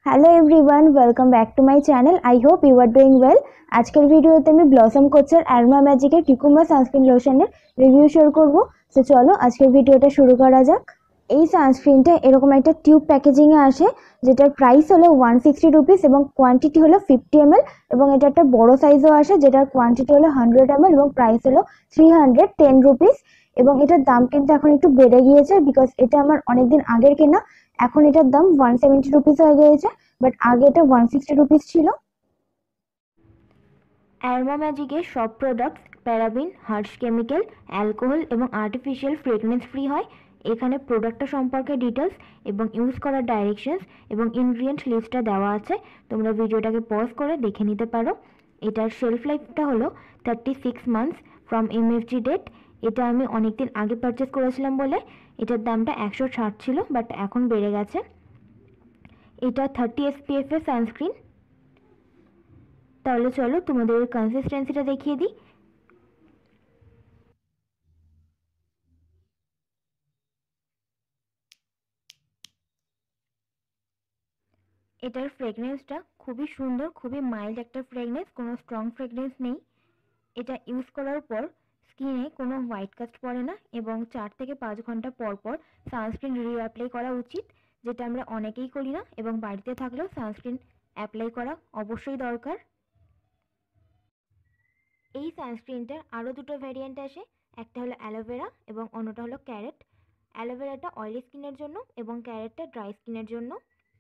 Hello everyone, welcome back to my channel. I hope you are doing well. आजकल ভিডিওতে আমি ব্লসম কোচের Aroma ম্যাজিকের কিকুম্বা সানস্ক্রিন লোশনের রিভিউ শেয়ার করব। সো চলো আজকের ভিডিওটা শুরু করা যাক। এই সানস্ক্রিনটা এরকম একটা টিউব প্যাকেজিংয়ে আসে, যেটার প্রাইস হলো 160 রুপিস এবং কোয়ান্টিটি হলো 50 ml এবং এটা একটা বড় সাইজও আসে যেটার কোয়ান্টিটি হলো 100 ml এবং প্রাইস হলো 310 রুপিস। এবং এটার দাম কিন্তু এখন একটু বেড়ে গিয়েছে বিকজ এটা আমার অনেকদিন আগের কেনা। এখন এটার দাম 170 রুপিস হয়ে গিয়েছে, বাট আগে এটা 160 রুপিস ছিল। অ্যারোমা ম্যাজিকের সব products paraben, harsh chemical, alcohol এবং আর্টিফিশিয়াল ফ্রেগনেন্স ফ্রি হয়। এখানে প্রোডাক্টটা সম্পর্কে ডিটেলস এবং ইউজ করার ডাইরেকশনস এবং ইনগ্রিডিয়েন্ট লিস্টটা দেওয়া আছে, তোমরা ভিডিওটাকে পজ করে দেখে নিতে পারো। এটার শেলফ লাইফটা হলো 36 মান্থস ফ্রম এমএফজি ডেট। এটা আমি অনেকদিন আগে পারচেস করেছিলাম বলে এটার দামটা 160 ছিল, বাট এখন বেড়ে গেছে। এটা 30 SPF এর সানস্ক্রিন। তাহলে চলো তোমাদের কনসিস্টেন্সিটা দেখিয়ে দিই। এটার ফ্রেগনেন্সটা খুবই সুন্দর, খুবই মাইল্ড একটা ফ্রেগনেন্স, কোনো স্ট্রং ফ্রেগনেন্স নেই। এটা ইউজ করার পর স্কিনে কোনো হোয়াইট কাস্ট পড়ে না এবং 4 থেকে 5 ঘন্টা পর পর সানস্ক্রিন রিঅ্যাপ্লাই করা উচিত, যেটা আমরা অনেকেই করি না এবং বাড়িতে থাকলেও সানস্ক্রিন অ্যাপ্লাই করা অবশ্যই দরকার। এই সানস্ক্রিনটার আরও দুটো ভ্যারিয়েন্ট আসে, একটা হলো অ্যালোভেরা এবং অন্যটা হলো ক্যারেট। অ্যালোভেরাটা অয়েলি স্কিনের জন্য এবং ক্যারেটটা ড্রাই স্কিনের জন্য।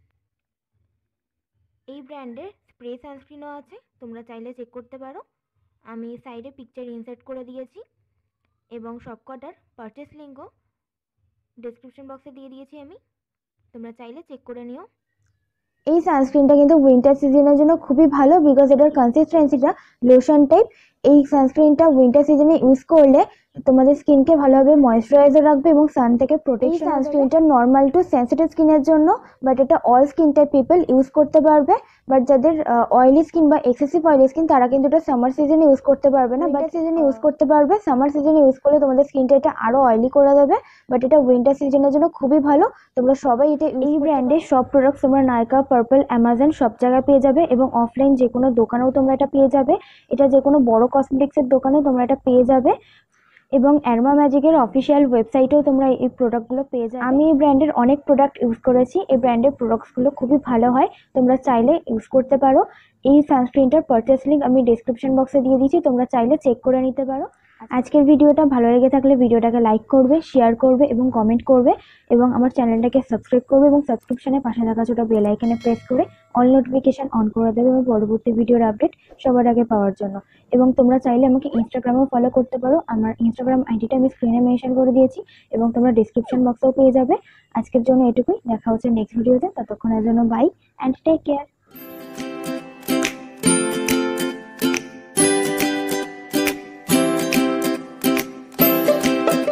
এই ব্র্যান্ডের স্প্রে সানস্ক্রিনও আছে, তোমরা চাইলে চেক করতে পারো। আমি সাইডে পিকচার ইনসার্ট করে দিয়েছি এবং সবকটার পারচেস লিঙ্কও ডেসক্রিপশন বক্সে দিয়ে দিয়েছি আমি, তোমরা চাইলে চেক করে নিও। এই সানস্ক্রিনটা কিন্তু উইন্টার সিজনের জন্য খুবই ভালো বিকজ এটার কনসিস্টেন্সিটা লোশন টাইপ। এই সানস্ক্রিনটা উইন্টার সিজনে ইউজ করলে তোমাদের স্কিনকে ভালোভাবে ময়েশ্চারাইজার রাখবে এবং সান থেকে প্রোটেকশন। এই সানস্ক্রিনটা নর্মাল টু সেন্সিটিভ স্কিনের জন্য, বাট এটা all skin type people use করতে পারবে। বাট যাদের অয়েলি স্কিন বা এক্সেসিভ অয়েলি স্কিন তারা কিন্তু এটা সামার সিজনে ইউজ করতে পারবে না, বাট সিজনে ইউজ করতে পারবে। সামার সিজনে ইউজ করলে তোমাদের স্কিনটা এটা আরও অয়েলি করে দেবে, বাট এটা উইন্টার সিজনের জন্য খুবই ভালো। তোমরা সবাই এটা এই ব্র্যান্ডের সব প্রোডাক্টস তোমরা নাইকা, পার্পল, অ্যামাজন সব জায়গায় পেয়ে যাবে এবং অফলাইন যে কোনো দোকানেও তোমরা এটা পেয়ে যাবে। এটা যে কোনো বড় কসমেটিক্সের দোকানে তোমরা এটা পেয়ে যাবে এবং অ্যারোমা ম্যাজিকের অফিসিয়াল ওয়েবসাইটেও তোমরা এই প্রোডাক্টগুলো পেয়ে যাবে। আমি এই ব্র্যান্ডের অনেক প্রোডাক্ট ইউজ করেছি, এই ব্র্যান্ডের প্রোডাক্টসগুলো খুবই ভালো হয়, তোমরা চাইলে ইউজ করতে পারো। এই সানস্ক্রিনটার পারচেস লিঙ্ক আমি ডেসক্রিপশন বক্সে দিয়ে দিয়েছি, তোমরা চাইলে চেক করে নিতে পারো। আজকের ভিডিওটা ভালো লেগে থাকলে ভিডিওটাকে লাইক করবে, শেয়ার করবে এবং কমেন্ট করবে এবং আমার চ্যানেলটাকে সাবস্ক্রাইব করবে এবং সাবস্ক্রিপশনের পাশে থাকা ছোট বেল আইকনে প্রেস করে অল নোটিফিকেশন অন করে দেবে এবং পরবর্তী ভিডিওর আপডেট সবার আগে পাওয়ার জন্য। এবং তোমরা চাইলে আমাকে ইনস্টাগ্রামেও ফলো করতে পারো, আমার ইনস্টাগ্রাম আইডিটা আমি স্ক্রিনে মেনশন করে দিয়েছি এবং তোমরা ডেসক্রিপশন বক্সেও পেয়ে যাবে। আজকের জন্য এটুকুই, দেখা হচ্ছে নেক্সট ভিডিওতে, ততক্ষণের জন্য বাই অ্যান্ড টেক কেয়ার।